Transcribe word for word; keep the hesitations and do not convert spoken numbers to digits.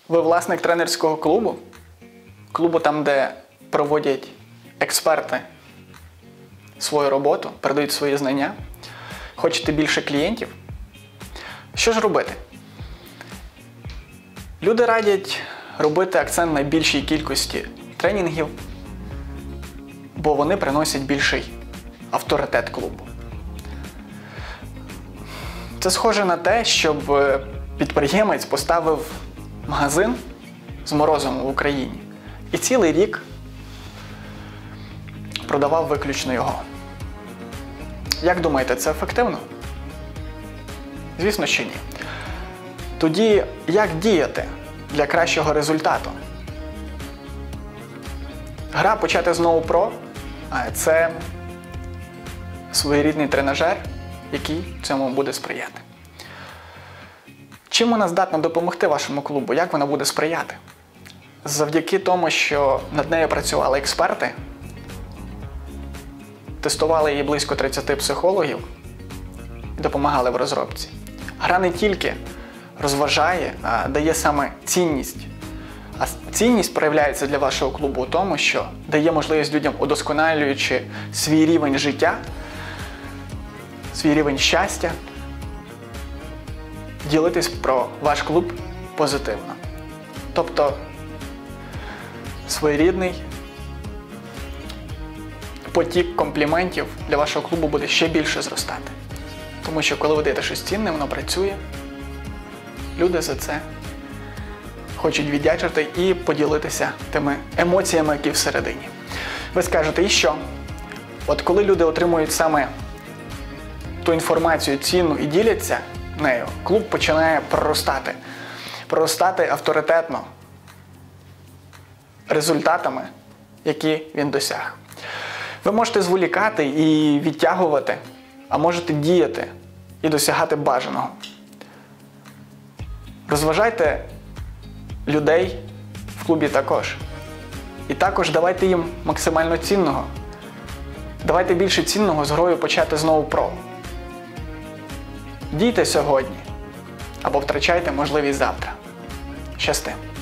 Ви власник тренерського клубу? Клубу там, де проводять експерти свою роботу, передають свої знання? Хочете більше клієнтів? Що ж робити? Люди радять робити акцент на більшій кількості тренінгів, бо вони приносять більший авторитет клубу. Це схоже на те, щоб підприємець поставив магазин з морозом в Україні і цілий рік продавав виключно його. Як думаєте, це ефективно? Звісно, що ні. Тоді як діяти для кращого результату? Гра «Почати знову про» – це своєрідний тренажер, який цьому буде сприяти. Чим вона здатна допомогти вашому клубу? Як вона буде сприяти? Завдяки тому, що над нею працювали експерти, тестували її близько тридцяти психологів і допомагали в розробці. Гра не тільки розважає, а дає саме цінність. А цінність проявляється для вашого клубу у тому, що дає можливість людям, удосконалюючи свій рівень життя, свій рівень щастя, ділитись про ваш клуб позитивно. Тобто своєрідний потік компліментів для вашого клубу буде ще більше зростати. Тому що коли ви даєте щось цінне, воно працює, люди за це хочуть віддячити і поділитися тими емоціями, які всередині. Ви скажете, і що? От коли люди отримують саме ту інформацію цінну і діляться нею, клуб починає проростати. Проростати авторитетно результатами, які він досяг. Ви можете зволікати і відтягувати, а можете діяти і досягати бажаного. Розважайте людей в клубі також. І також давайте їм максимально цінного. Давайте більше цінного з грою «Почати знову про». Дійте сьогодні, або втрачайте можливість завтра. Щасти!